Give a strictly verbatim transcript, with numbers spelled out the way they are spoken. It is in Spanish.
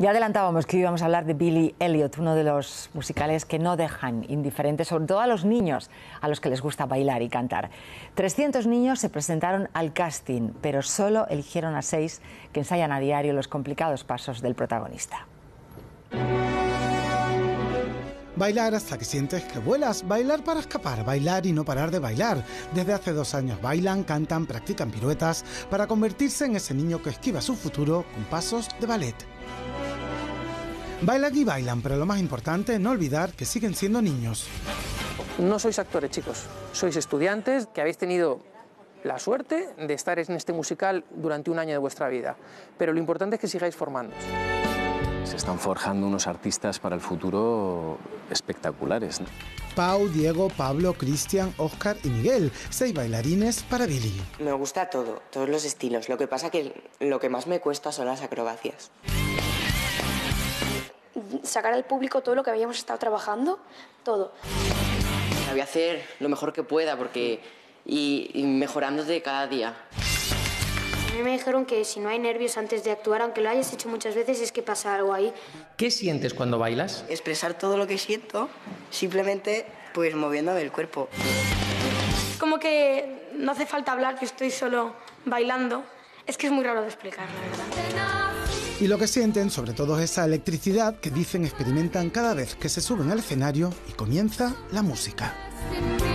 Ya adelantábamos que íbamos a hablar de Billy Elliot, uno de los musicales que no dejan indiferentes, sobre todo a los niños, a los que les gusta bailar y cantar. trescientos niños se presentaron al casting, pero solo eligieron a seis que ensayan a diario los complicados pasos del protagonista. Bailar hasta que sientes que vuelas, bailar para escapar, bailar y no parar de bailar. Desde hace dos años bailan, cantan, practican piruetas para convertirse en ese niño que esquiva su futuro con pasos de ballet. Bailan y bailan, pero lo más importante es no olvidar que siguen siendo niños. No sois actores, chicos, sois estudiantes que habéis tenido la suerte de estar en este musical durante un año de vuestra vida, pero lo importante es que sigáis formándoos. Se están forjando unos artistas para el futuro espectaculares, ¿no? Pau, Diego, Pablo, Cristian, Óscar y Miguel, seis bailarines para Billy. Me gusta todo, todos los estilos. Lo que pasa que lo que más me cuesta son las acrobacias. Sacar al público todo lo que habíamos estado trabajando, todo. Voy a hacer lo mejor que pueda porque y, y mejorando de cada día. A mí me dijeron que si no hay nervios antes de actuar, aunque lo hayas hecho muchas veces, es que pasa algo ahí. ¿Qué sientes cuando bailas? Expresar todo lo que siento, simplemente pues moviéndome el cuerpo. Como que no hace falta hablar, que estoy solo bailando. Es que es muy raro de explicar, la verdad. Y lo que sienten, sobre todo, es esa electricidad que dicen experimentan cada vez que se suben al escenario y comienza la música.